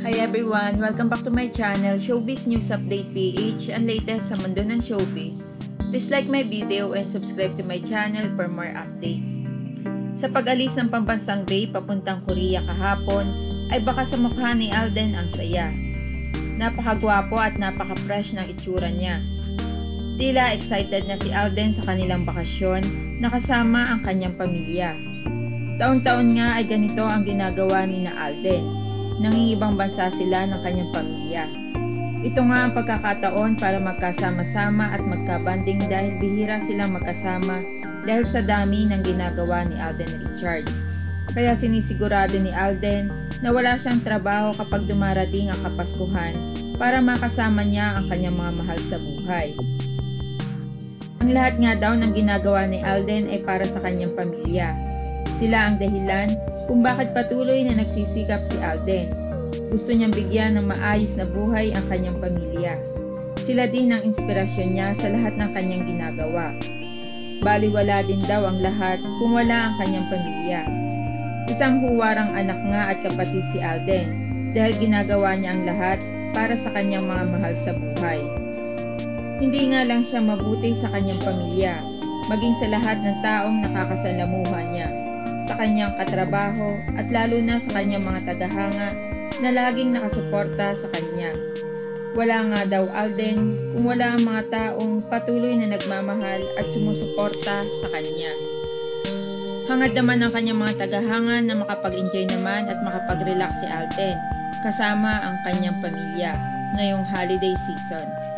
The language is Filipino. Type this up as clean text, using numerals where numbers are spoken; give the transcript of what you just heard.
Hi everyone! Welcome back to my channel, Showbiz News Update PH, ang latest sa mundo ng showbiz. Please like my video and subscribe to my channel for more updates. Sa pag-alis ng pambansang Bae papuntang Korea kahapon, ay baka sa mukha ni Alden ang saya. Napakagwapo at napaka-fresh ng itsura niya. Tila excited na si Alden sa kanilang bakasyon na kasama ang kanyang pamilya. Taon-taon nga ay ganito ang ginagawa ni na Alden. Nangingibang bansa sila ng kanyang pamilya. Ito nga ang pagkakataon para magkasama-sama at magkabanding dahil bihira silang magkasama dahil sa dami ng ginagawa ni Alden Richards. Kaya sinisigurado ni Alden na wala siyang trabaho kapag dumarating ang Kapaskuhan para makasama niya ang kanyang mga mahal sa buhay. Ang lahat nga daw ng ginagawa ni Alden ay para sa kanyang pamilya. Sila ang dahilan kung bakit patuloy na nagsisikap si Alden. Gusto niyang bigyan ng maayos na buhay ang kanyang pamilya. Sila din ang inspirasyon niya sa lahat ng kanyang ginagawa. Baliwala din daw ang lahat kung wala ang kanyang pamilya. Isang huwarang anak nga at kapatid si Alden dahil ginagawa niya ang lahat para sa kanyang mga mahal sa buhay. Hindi nga lang siya mabuti sa kanyang pamilya, maging sa lahat ng taong nakakasalamuha niya, sa kanyang katrabaho at lalo na sa kanyang mga tagahanga na laging nakasuporta sa kanya. Wala nga daw Alden kung wala ang mga taong patuloy na nagmamahal at sumusuporta sa kanya. Hangad naman ng kanyang mga tagahanga na makapag-enjoy naman at makapag-relax si Alden kasama ang kanyang pamilya ngayong holiday season.